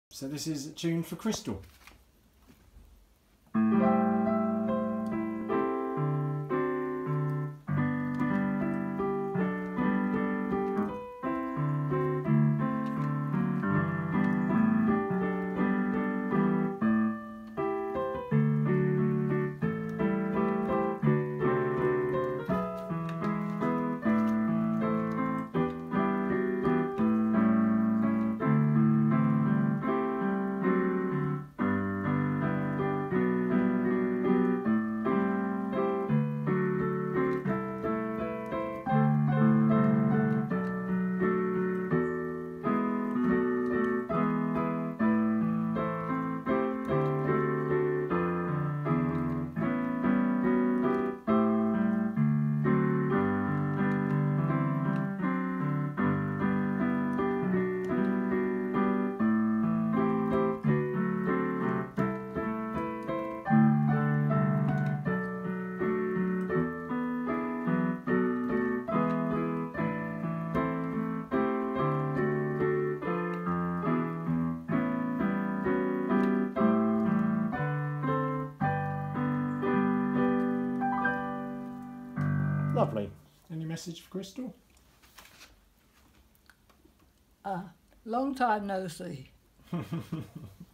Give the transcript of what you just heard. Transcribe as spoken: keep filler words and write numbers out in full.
So this is a tune for Kristal. Lovely. Any message for Kristal? Uh, long time no see.